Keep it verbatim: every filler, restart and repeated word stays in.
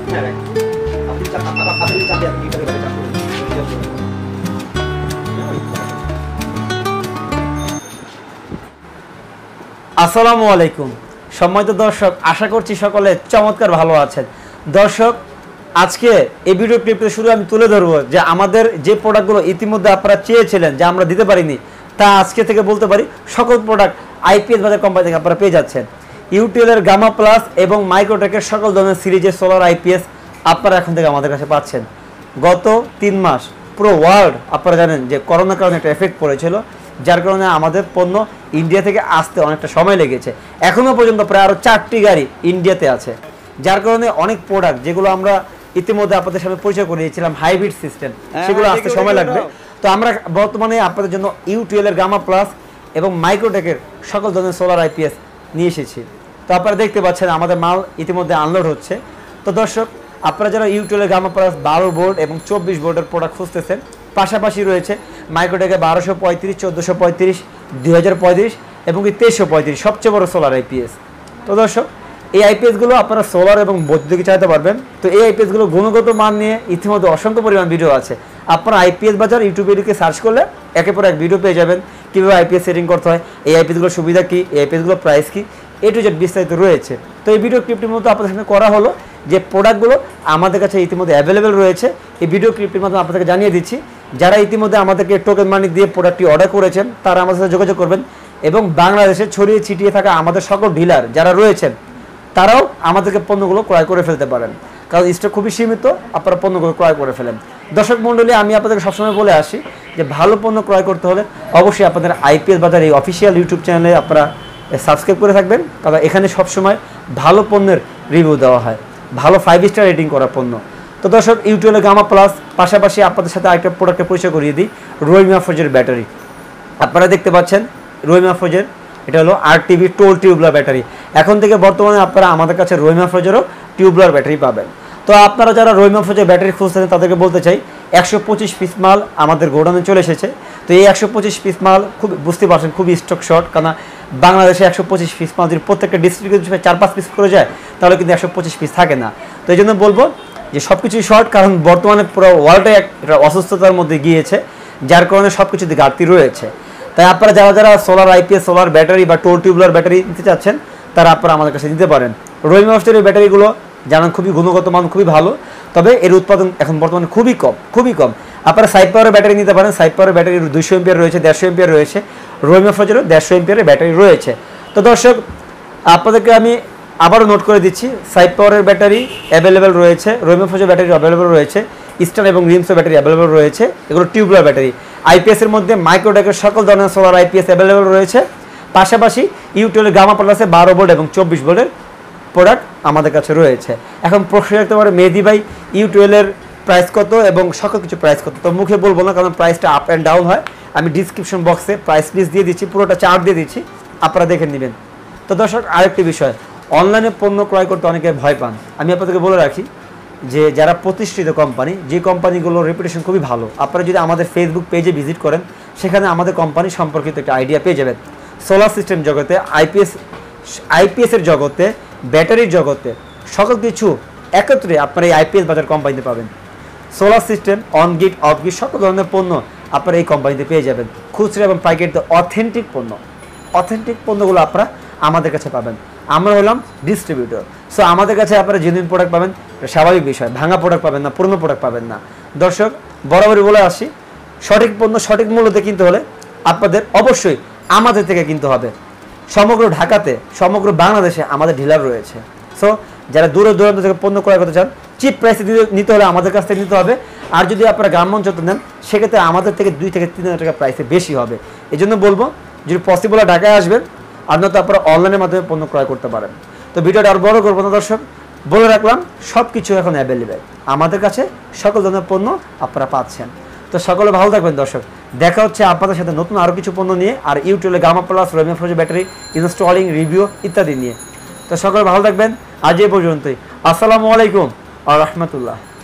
আসসালামু আলাইকুম সম্মানিত দর্শক, আশা করছি সকলে চমৎকার ভালো আছেন। দর্শক, আজকে এই ভিডিও ক্লিপটা শুরু আমি তুলে ধরবো যে আমাদের যে প্রোডাক্টগুলো ইতিমধ্যে আপনারা চেয়েছিলেন যে আমরা দিতে পারিনি, তা আজকে থেকে বলতে পারি সকল প্রোডাক্ট আইপিএস বাজার কোম্পানি থেকে আপনারা পেয়ে যাচ্ছেন। ইউটিএলের গামা প্লাস এবং মাইক্রোটেকের সকল ধরনের সিরিজের সোলার আইপিএস আপনারা এখন থেকে আমাদের কাছে পাচ্ছেন। গত তিন মাস পুরো ওয়ার্ল্ড আপনারা জানেন যে করোনার কারণে একটা এফেক্ট পড়েছিল, যার কারণে আমাদের পণ্য ইন্ডিয়া থেকে আসতে অনেকটা সময় লেগেছে। এখনও পর্যন্ত প্রায় আরও চারটি গাড়ি ইন্ডিয়াতে আছে, যার কারণে অনেক প্রোডাক্ট যেগুলো আমরা ইতিমধ্যে আপনাদের সাথে পরিচয় করে দিয়েছিলাম হাইব্রিড সিস্টেম, সেগুলো আসতে সময় লাগবে। তো আমরা বর্তমানে আপনাদের জন্য ইউটিএলের গামা প্লাস এবং মাইক্রোটেকের সকল ধরনের সোলার আইপিএস নিয়ে এসেছি। তো আপনারা দেখতে পাচ্ছেন আমাদের মাল ইতিমধ্যে আনলোড হচ্ছে। তো দর্শক, আপনারা যারা ইউটিএলের গামা প্লাস বারো বোর্ড এবং চব্বিশ বোর্ডের প্রোডাক্ট খুঁজতেছেন, পাশাপাশি রয়েছে মাইক্রোটেকে বারোশো পঁয়ত্রিশ, চোদ্দোশো পঁয়ত্রিশ, দুই হাজার পঁয়ত্রিশ এবং কি তেইশশো পঁয়ত্রিশ সবচেয়ে বড় সোলার আইপিএস। তো দর্শক, এই আইপিএসগুলো আপনারা সোলার এবং বৈদ্যুতিক চাইতে পারবেন। তো এই আইপিএসগুলো গুণগত মান নিয়ে ইতিমধ্যে অসংখ্য পরিমাণ ভিডিও আছে। আপনারা আইপিএস বাজার ইউটিউবে লিখে সার্চ করলে একের পর এক ভিডিও পেয়ে যাবেন, কীভাবে আইপিএস সেটিং করতে হয়, এই আইপিএসগুলোর সুবিধা কী, এই আইপিএসগুলোর প্রাইস কী, এ টু জেড বিস্তারিত রয়েছে। তো এই ভিডিও ক্লিপটির মধ্যে আপনাদের সামনে করা হলো যে প্রোডাক্টগুলো আমাদের কাছে ইতিমধ্যে অ্যাভেলেবেল রয়েছে। এই ভিডিও ক্লিপটির মাধ্যমে আপনাদেরকে জানিয়ে দিচ্ছি, যারা ইতিমধ্যে আমাদেরকে টোকেন মানি দিয়ে প্রোডাক্টটি অর্ডার করেছেন তারা আমাদের সাথে যোগাযোগ করবেন, এবং বাংলাদেশে ছড়িয়ে ছিটিয়ে থাকা আমাদের সকল ডিলার যারা রয়েছেন তারাও আমাদেরকে পণ্যগুলো ক্রয় করে ফেলতে পারেন, কারণ স্টক খুবই সীমিত, আপনারা পণ্যগুলো ক্রয় করে ফেলেন। দর্শক মণ্ডলী, আমি আপনাদেরকে সবসময় বলে আসি যে ভালো পণ্য ক্রয় করতে হলে অবশ্যই আপনাদের আইপিএস বাজার এই অফিসিয়াল ইউটিউব চ্যানেলে আপনারা সাবস্ক্রাইব করে থাকবেন, কারণ এখানে সবসময় ভালো পণ্যের রিভিউ দেওয়া হয়, ভালো ফাইভ স্টার রেটিং করা পণ্য। তো দর্শক, ইউটিউবের গামা প্লাস পাশাপাশি আপনাদের সাথে আরেকটা প্রোডাক্টের পরিচয় করিয়ে দিই, রোহিমা ফোজের ব্যাটারি। আপনারা দেখতে পাচ্ছেন রোহিমা ফোজের, এটা হলো আর টিভি টোল টিউবলার ব্যাটারি। এখন থেকে বর্তমানে আপনারা আমাদের কাছে রোহিমা ফোজেরও টিউবলার ব্যাটারি পাবেন। তো আপনারা যারা রোহিমা ফোজের ব্যাটারি খুঁজছেন তাদেরকে বলতে চাই, একশো পঁচিশ পিস মাল আমাদের গোডাউনে চলে এসেছে। তো এই একশো পঁচিশ পিস মাল খুব বুঝতে পারছেন খুবই স্টক শর্ট, কারণ বাংলাদেশে একশো পঁচিশ পিস মাল যদি প্রত্যেকটা ডিস্ট্রিক্টে চার পাঁচ পিস করে যায় তাহলে কিন্তু একশো পঁচিশ পিস থাকে না। তো এই জন্য বলবো যে সব কিছুই শর্ট, কারণ বর্তমানে পুরো ওয়ার্ল্ডে একটা অসুস্থতার মধ্যে গিয়েছে, যার কারণে সব কিছুতে ঘাটতি রয়েছে। তাই আপনারা যারা যারা সোলার আইপিএস, সোলার ব্যাটারি বা টোল টিউবলার ব্যাটারি নিতে চাচ্ছেন তারা আপনারা আমাদের কাছে নিতে পারেন। রোহিমা ফোজের ব্যাটারিগুলো জানান খুবই গুণগত মান খুবই ভালো, তবে এর উৎপাদন এখন বর্তমানে খুবই কম খুবই কম আপনারা সাইড পাওয়ারের ব্যাটারি নিতে পারেন। সাইড পাওয়ারের ব্যাটারি দুইশো এমপিয়ার রয়েছে, দেড়শো এমপিয়ার রয়েছে, রোহিমা ফোজেরও দেড়শো এমপিয়ারের ব্যাটারি রয়েছে। তো দর্শক, আপনাদেরকে আমি আবারও নোট করে দিচ্ছি, সাইড পাওয়ারের ব্যাটারি অ্যাভেলেবেল রয়েছে, রোহিমা ফোজের ব্যাটারি অ্যাভেলেবেল রয়েছে, স্টার এবং রিমসের ব্যাটারি অ্যাভেলেবেল রয়েছে, এগুলো টিউবলার ব্যাটারি। আইপিএসের মধ্যে মাইক্রোটেকের সকল ধরনের সোলার আইপিএস অ্যাভেলেবেল রয়েছে, পাশাপাশি ইউটিএলের গামা প্লাসে বারো বোর্ড এবং চব্বিশ বোর্ডের প্রোডাক্ট আমাদের কাছে রয়েছে। এখন প্রশ্ন রাখতে পারে মেহেদি ভাই ইউটিএলের প্রাইস কত এবং সকল কিছু প্রাইস কত, তো মুখে বলবো না, কারণ প্রাইসটা আপ অ্যান্ড ডাউন হয়। আমি ডিসক্রিপশন বক্সে প্রাইস লিস্ট দিয়ে দিচ্ছি, পুরোটা চার্ট দিয়ে দিচ্ছি, আপনারা দেখে নেবেন। তো দর্শক, আরেকটি বিষয়, অনলাইনে পণ্য ক্রয় করতে অনেকে ভয় পান। আমি আপনাদেরকে বলে রাখি যে যারা প্রতিষ্ঠিত কোম্পানি, যে কোম্পানিগুলোর রেপুটেশন খুবই ভালো, আপনারা যদি আমাদের ফেসবুক পেজে ভিজিট করেন সেখানে আমাদের কোম্পানি সম্পর্কিত একটা আইডিয়া পেয়ে যাবেন। সোলার সিস্টেম জগতে, আইপিএস আইপিএসের জগতে, ব্যাটারির জগতে সকল কিছু একত্রে আপনারা এই আইপিএস বাজার কোম্পানিতে পাবেন। Solar system, on grid, off grid সকল ধরনের পণ্য আপনারা এই কোম্পানিতে পেয়ে যাবেন। খুচরা এবং পাইকারিতে অথেন্টিক পণ্য, অথেন্টিক পণ্যগুলো আপনারা আমাদের কাছে পাবেন। আমরা হলাম ডিস্ট্রিবিউটর, সো আমাদের কাছে আপনারা জেনুইন প্রোডাক্ট পাবেন, স্বাভাবিক বিষয়, ভাঙা প্রোডাক্ট পাবেন না, পুরনো প্রোডাক্ট পাবেন না। দর্শক, বরাবরই বলে আসি, সঠিক পণ্য সঠিক মূল্যতে কিনতে হলে আপনাদের অবশ্যই আমাদের থেকে কিনতে হবে। সমগ্র ঢাকাতে, সমগ্র বাংলাদেশে আমাদের ডিলার রয়েছে। সো যারা দূরে দূরান্ত থেকে পণ্য ক্রয় করতে চান, চিপ প্রাইসে নিতে হলে আমাদের কাছ থেকে নিতে হবে। আর যদি আপনারা গ্রাম অঞ্চলে নেন সেক্ষেত্রে আমাদের থেকে দুই থেকে তিন হাজার টাকা প্রাইসে বেশি হবে। এই জন্য বলবো যদি পসিবল হয় ঢাকায় আসবেন, আর নয়তো আপনারা অনলাইনের মাধ্যমে পণ্য ক্রয় করতে পারেন। তো ভিডিওটা আর বড় করবো না দর্শক, বলে রাখলাম সব কিছু এখন অ্যাভেলেবেল আমাদের কাছে, সকল ধরনের পণ্য আপনারা পাচ্ছেন। তো সকলে ভালো থাকবেন দর্শক, দেখা হচ্ছে আপনাদের সাথে নতুন আরও কিছু পণ্য নিয়ে, আর ইউটিউবে গামা প্লাস, রোহিমা ফোজের ব্যাটারি ইনস্টলিং, রিভিউ ইত্যাদি নিয়ে। তো সকলে ভালো থাকবেন, আজ এই পর্যন্তই। আসসালামু আলাইকুম ওয়া রাহমাতুল্লাহ।